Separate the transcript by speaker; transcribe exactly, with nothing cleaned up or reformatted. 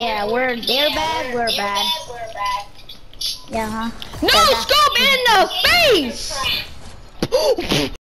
Speaker 1: Yeah, we're they're bad, we're bad. Yeah, huh?
Speaker 2: No, scope in the face!